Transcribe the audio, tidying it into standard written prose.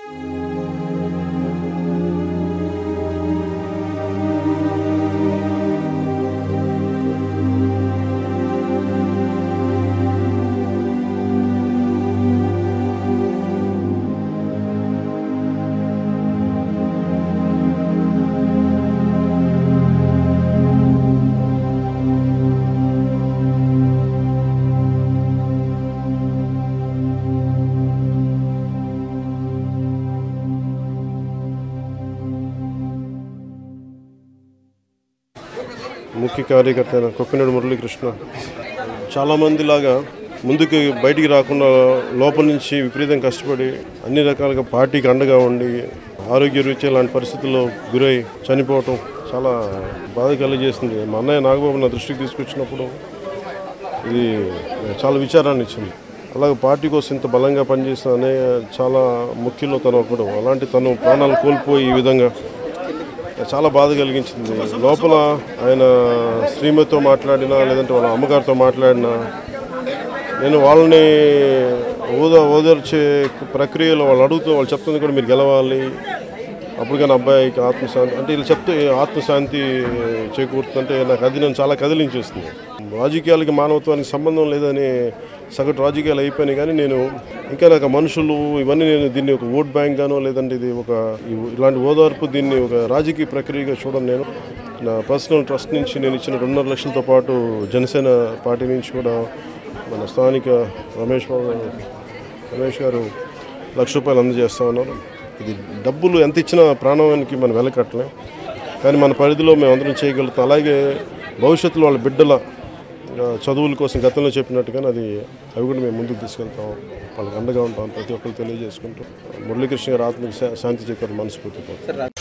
ముఖ్య కార్యకర్త అయిన కొప్పినేడి మురళీ కృష్ణ చాలామంది లాగా ముందుకు బయటికి రాకుండా లోపల నుంచి విపరీతం కష్టపడి అన్ని రకాలుగా పార్టీకి అండగా ఉండి ఆరోగ్య రీత్యా లాంటి పరిస్థితుల్లో గురై చనిపోవటం చాలా బాధ కలిగజేసింది. మా అన్నయ్య నాగబాబు నా దృష్టికి తీసుకొచ్చినప్పుడు ఇది చాలా విచారాన్ని ఇచ్చింది. అలాగే పార్టీ కోసం ఇంత బలంగా పనిచేసిన అన్నయ్య చాలా ముఖ్యంలో తను ఒకడు. అలాంటి తను ప్రాణాలు కోల్పోయి ఈ విధంగా చాలా బాధ కలిగించింది. లోపల ఆయన శ్రీమతితో మాట్లాడినా లేదంటే వాళ్ళ అమ్మగారితో మాట్లాడినా నేను వాళ్ళని ఓదార్చే ప్రక్రియలో వాళ్ళు అడుగుతూ వాళ్ళు చెప్తుంది కూడా మీరు గెలవాలి, అప్పుడు కానీ అబ్బాయికి ఆత్మశాంతి అంటే వీళ్ళు చెప్తే ఆత్మశాంతి చేకూరుతుందంటే నాకు అది నన్ను చాలా కదిలించేస్తుంది. రాజకీయాలకి మానవత్వానికి సంబంధం లేదని సగటు రాజకీయాలు అయిపోయినాయి, కానీ నేను ఇంకా నాకు మనుషులు ఇవన్నీ నేను దీన్ని ఒక ఓట్ బ్యాంక్ గానో లేదంటే ఇది ఒక ఇలాంటి ఓదార్పు దీన్ని ఒక రాజకీయ ప్రక్రియగా చూడను. నేను నా పర్సనల్ ట్రస్ట్ నుంచి నేను ఇచ్చిన 2.5 లక్షలతో పాటు జనసేన పార్టీ నుంచి కూడా మన స్థానిక రమేష్ గారు ₹1,00,000 అందజేస్తా ఉన్నారు. ఇది డబ్బులు ఎంత ఇచ్చినా ప్రాణానికి మనం వెలకట్టలేం, కానీ మన పరిధిలో మేము అందరం చేయగలుగుతాం. అలాగే భవిష్యత్తులో వాళ్ళ బిడ్డల చదువుల కోసం గతంలో చెప్పినట్టుగానే అవి కూడా మేము ముందుకు తీసుకెళ్తాం, వాళ్ళకి అండగా ఉంటాం ప్రతి ఒక్కరు తెలియజేసుకుంటూ మురళీకృష్ణ గారి ఆత్మకి శాంతి చేకూరు మనస్ఫూర్తితో.